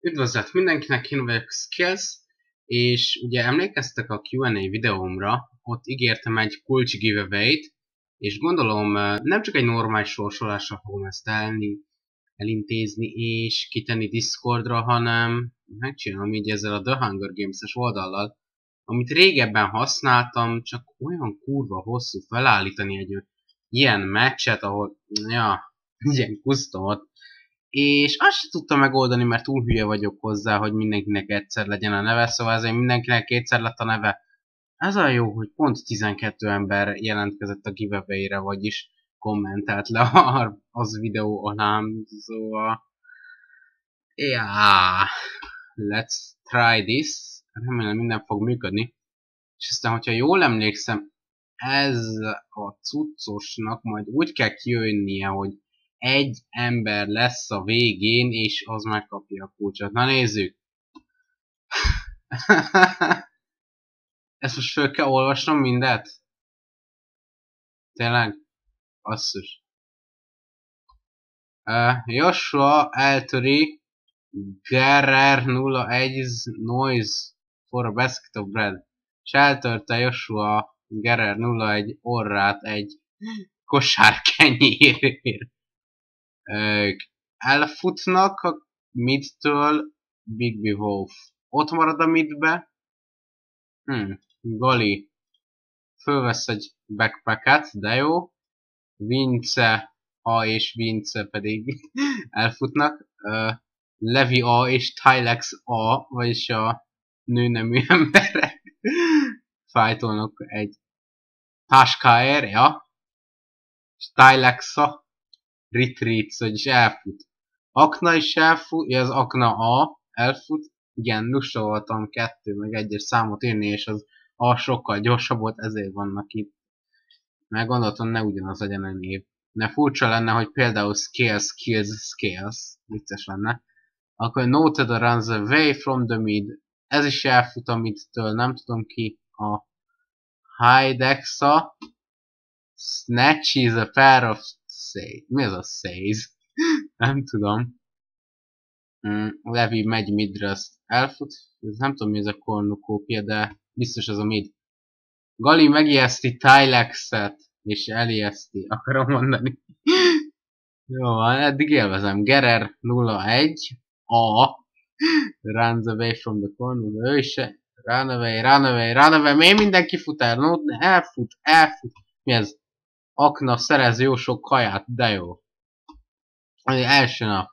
Üdvözlet mindenkinek, én vagyok Skills, és ugye emlékeztek a Q&A videómra, ott ígértem egy kulcs giveaway-t, és gondolom nem csak egy normális sorsolásra fogom ezt elintézni és kitenni Discordra, hanem megcsinálom így ezzel a The Hunger Games-es oldallal, amit régebben használtam, csak olyan kurva hosszú felállítani egy ilyen meccset, ahol, ilyen customot, és azt sem tudtam megoldani, mert túl hülye vagyok hozzá, hogy mindenkinek egyszer legyen a neve, szóval ezért mindenkinek kétszer lett a neve. Ez a jó, hogy pont 12 ember jelentkezett a giveaway-re, vagyis kommentelt le az videó alá, szóval... Yeah, let's try this. Remélem minden fog működni. És aztán, hogyha jól emlékszem, ez a cuccosnak majd úgy kell kijönnie, hogy egy ember lesz a végén, és az megkapja a kulcsot. Na nézzük! Ezt most föl kell olvasnom mindet? Tényleg? Basszus. Joshua eltöri Gerer 01 noise for a basket of bread. És eltörte Joshua Gerer 01 orrát egy kosár kenyérért. Elfutnak a midtől Bigby Wolf. Ott marad a midbe. Gali fölvesz egy backpacket, de jó. Vince A és Vince pedig elfutnak. Levi A és Tylex A, vagyis a nőnemű emberek fájtolnak egy táskáért, ja. És Tylex A retreats, vagyis elfut. Akna is elfut, az Akna A elfut. Igen, lusta voltam 2 meg 1-es számot írni, és az A sokkal gyorsabb volt, ezért vannak itt. Meg gondoltam, ne ugyanaz legyen a név. Ne furcsa lenne, hogy például Scales, vicces lenne. Akkor Noted runs away from the mid. Ez is elfut a midtől, nem tudom ki. A Hydexa. Snatch is a pair of say. Mi az a says? Nem tudom. Levi megy midre, azt elfut. Nem tudom mi ez a kornukópia, de biztos ez a mid. Gali megijeszti Tylexet, és elijeszti, akarom mondani. Jó van, eddig élvezem. Gerer 01 A runs away from the corner. Ő se. Run away. Miért mindenki fut el? No, elfut. Mi ez? Akna szerez jó sok kaját, de jó. Első nap.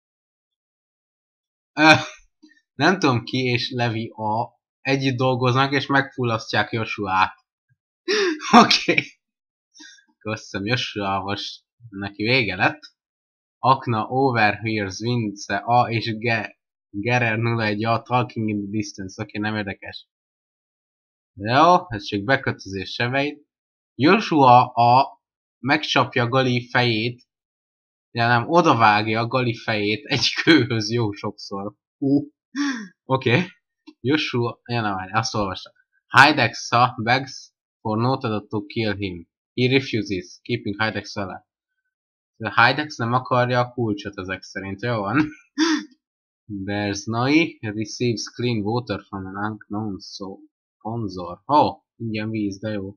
Nem tudom ki és Levi A együtt dolgoznak és megfullasztják Joshua-t. Oké. Köszönöm, Joshua most neki vége lett. Akna overhears Vince A és Gerer 01 A talking in the distance. Oké, nem érdekes. Jó, ez csak bekötözés sebeit. Joshua A megcsapja Gali fejét. Ja nem, odavágja a Gali fejét egy kőhöz jó sokszor. Oké. Joshua, ja nem várj, azt olvastam. Hydexa begs for Noted to kill him. He refuses, keeping Hydex alá. A Hydex nem akarja a kulcsot ezek szerint, jó van? There's Nai receives clean water from an unknown sponsor. Oh, ingyen víz, de jó.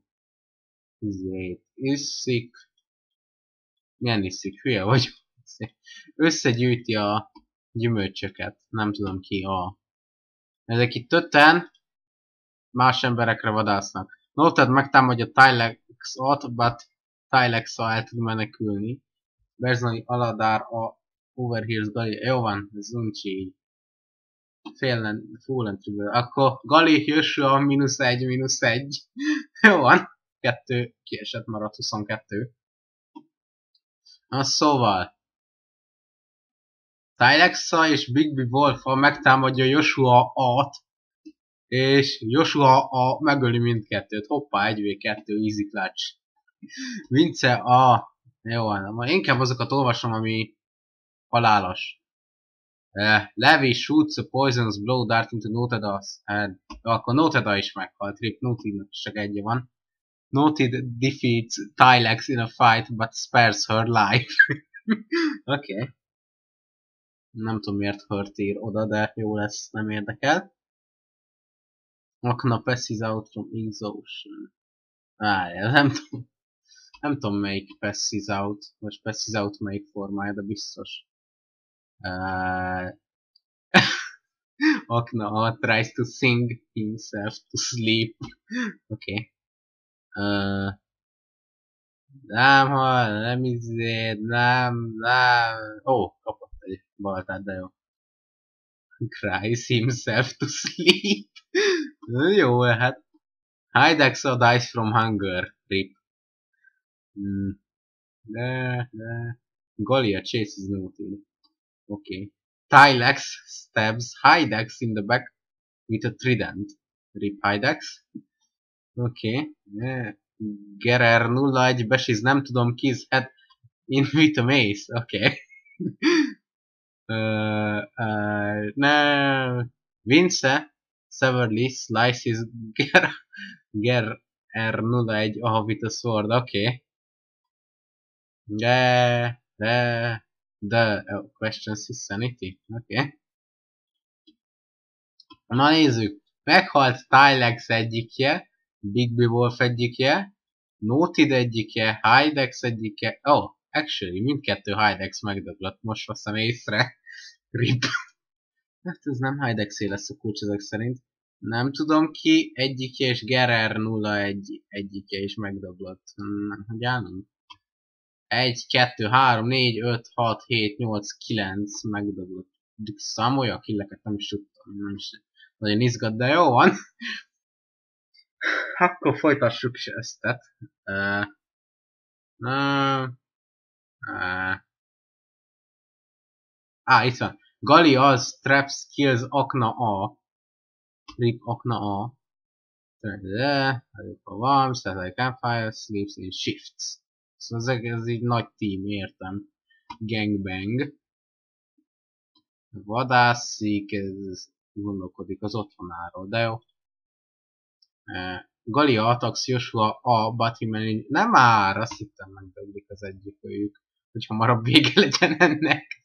Iszik. Milyen iszik? Hülye vagy? Összegyűjti a gyümölcsöket. Nem tudom ki a... Ezek itt 5-en más emberekre vadásznak. Noted megtámadja Tylex-ot, but Tylex-a el tud menekülni. Berzani Aladár a overhears Gali. Jó van, ez uncsi. Full and trigger. Akkor Gali Joshua -1. Jó van. 2 kiesett, maradt 22. Na szóval. Tylexa és Bigby Wolf-a megtámadja Joshua A-t, és Joshua A megöli mindkettőt. Hoppá, 1v2, easy clutch. Vince A. Jó van, inkább azokat olvasom, ami halálos. Levi shoots a poisonous blow dart into Noted A-sz head. Akkor Noted A is meghalt. Rip Noted csak egy van. Noted defeats Tylex in a fight, but spares her life. Oké. Nem tudom miért Hurt ír oda, de jó lesz, nem érdekel. Akna passes out from exhaustion. Nem tudom melyik passes out, most passes out melyik formája, de biztos. Akna tries to sing himself to sleep. Oké. Nem izéd, nem. Kapott egy baltát, de jó. Cries himself to sleep. Jó, hát. Hydexa dies from hunger. Rip. De. Galia chases Noted. Okay. Tylex stabs Hydex in the back with a trident. Rip Hydex. Oké. Gerer 01 besiz, nem tudom kiz head in with a mace. Oké. Vince severely slices Gerer 01 off with a sword. Oké. The questions is sanity. Oké. Na nézzük. Meghalt Tylex egyikje, Big Wolf egyikje, Noted egyikje, Hydex egyikje. Actually, mindkettő Hydex megdöglött, most veszem észre. Rip. Hát ez nem Hydex-é lesz a kulcs ezek szerint. Nem tudom ki, egyikje és Gerer 01 egyikje is megdöglött. Hogy állunk? 1, 2, 3, 4, 5, 6, 7, 8, 9 megdöglött. Számolja a killeket, nem is tudtam. Nem is nagyon izgat, de jó van. Akkor folytassuk is ezt. Itt van. Gali az traps kills Akna A. Rip Akna A. Van, set campfire, sleeps in shifts. Szóval ez így nagy team, értem. Gangbang. Vadászik, ez gondolkodik az otthonáról, de jó. Galia attacks Joshua A. Batman. Nem már, azt hittem megdöglik az egyik őjük. Hogy hamarabb vége legyen ennek.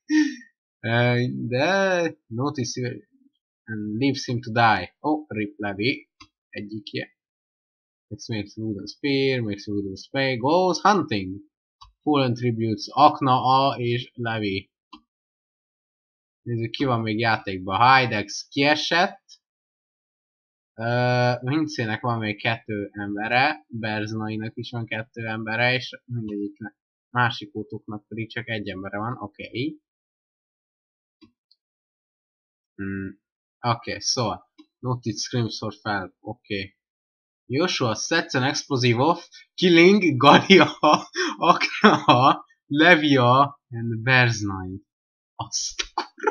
De notice and leaves him to die. Rip Levi. Egyikje. Makes wooden spear, goes hunting. Fallen tributes Akna A és Levi. Nézzük, ki van még játékban. Hydex kiesett. Vincének van még 2 embere. Berznainak is van 2 embere, és mindegyiknek másik utóknak pedig csak 1 embere van. Oké. Szóval. Noted screams for help. Oké. Joshua sets an explosive off, killing Galia, Akna, Levia and Berznai. Azt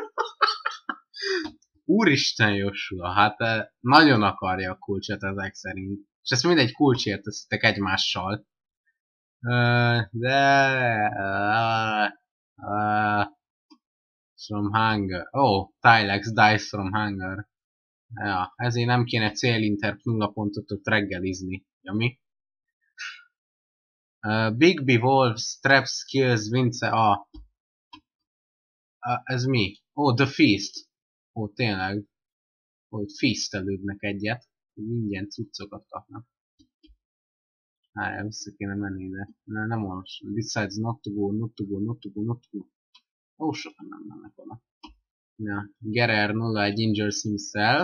Úristen Joshua, hát nagyon akarja a kulcsot ezek szerint. És ezt mindegy kulcsért teszitek egymással. From hunger. Tylex dies from hunger. Ja, ezért nem kéne célinterp 0 pontot ott reggelizni. Jami? Big Wolf traps kills Vince A. Ez mi? The Feast. Tényleg. Feastelődnek egyet. Ingyen cuccokat kapnak. Vissza kéne menni, de nem olvasom. Decides not to go. Sokan nem mennek oda. Gerer 01 injures himself.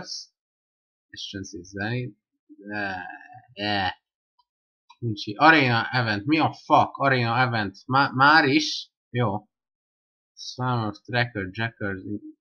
Arena event. Mi a fuck? Arena event. Már is? Jó. Swarm of tracker jackers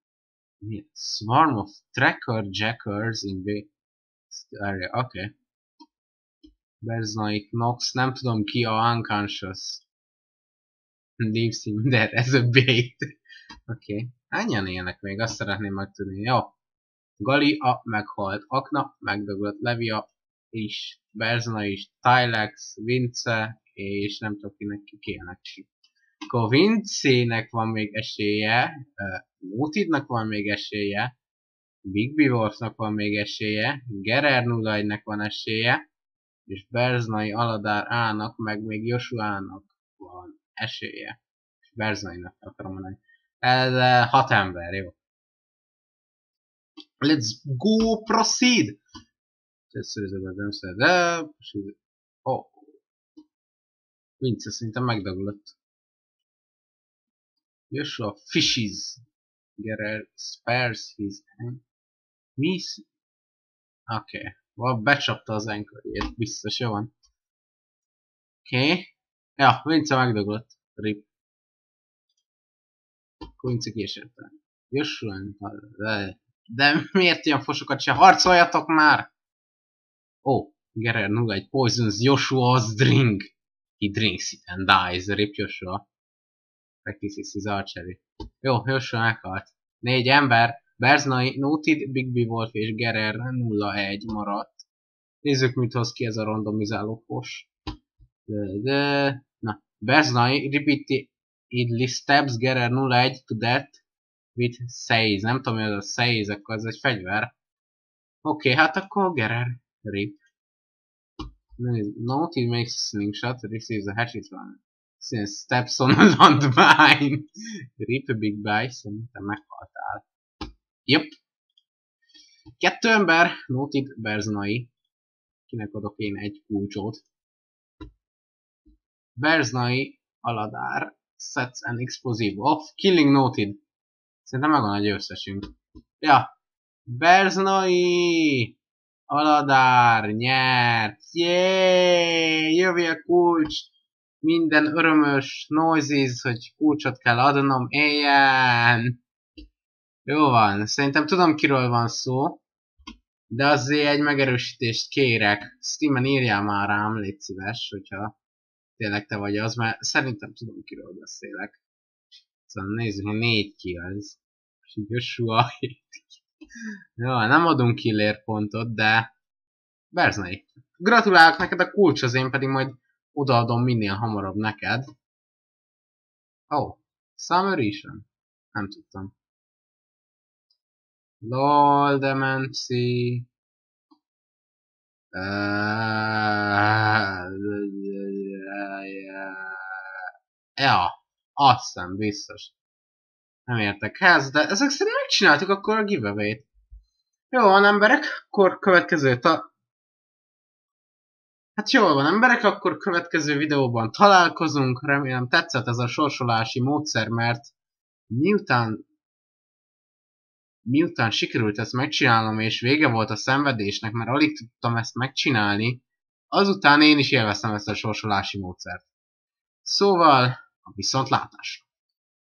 in the area. Oké. Berznai Knox. Nem tudom ki a unconscious. Leaves him there as a bait. Oké. Hányan élnek még? Azt szeretném megtudni. Jó. Gali A meghalt. Akna megdöglött. Levia is. Berzna is. Tylex. Vince. És nem tudom kinek kikélnek. Akkor Vince-nek van még esélye. Notednak van még esélye. Big Wolfnak van még esélye. Gerer 01-nek van esélye. És Berznai Aladár A-nak meg még Joshua-nak van esélye. És Berznainak akarom mondani. Ez 6 ember, jó. Let's go, proceed! Oh. Vince szerintem megdagolott. Joshua fishes. Gerard spares his hand. Miss. Oké. Becsapta az enkölyét. Biztos, jó van. Oké. Ja, Vince megdagolott. Rip. Vince késette. Joshua. De miért ilyen fosokat se harcoljatok már? Oh, Gerard 0-1 poisons Joshua's drink. He drinks it and dies. Rip Joshua. Practices his archery. Jó, Joshua meghalt. 4 ember. Berznai, Noted, Bigby Wolf és Gerer 0-1 maradt. Nézzük, mit hoz ki ez a randomizáló fos. Na, Berznai repeatedly stabs Gerer 0-1 to death with says. Nem tudom, hogy ez a says, akkor ez egy fegyver. Oké, hát akkor Gerer. Rip. Noted makes a slingshot, receives a hatchet one. Since steps on a landmine. Rip a big bye, szerintem meghaltál. Yep. 2 ember, Noted Berznai. Kinek adok én egy kulcsot. Berznai Aladár sets an explosive off, killing Noted. Szerintem megvan a győztesünk. Ja. Berznai Aladár nyert. Jéééé! Jövi a kulcs. Minden örömös noises, hogy kulcsot kell adnom. Éljen! Jó van, szerintem tudom, kiről van szó, de azért egy megerősítést kérek. Steamen írjál már rám, légy szíves, hogyha tényleg te vagy az, mert szerintem tudom, kiről beszélek. Szóval nézzük, hogy 4 kills. Joshua. Jó, nem adunk killer pontot, de Berznai. Gratulálok neked a kulcshoz, én pedig majd odaadom minél hamarabb neked. Oh, Summeration. Nem tudtam. LOL, Demenci. Ja, azt hiszem, biztos. Nem értek ehhez, de ezek szerint megcsináltuk akkor a giveaway-t. Jó van, emberek, akkor következő Hát jól van, emberek, akkor következő videóban találkozunk. Remélem tetszett ez a sorsolási módszer, mert miután sikerült ezt megcsinálnom, és vége volt a szenvedésnek, mert alig tudtam ezt megcsinálni, azután én is élveztem ezt a sorsolási módszert. Szóval, a viszontlátásra!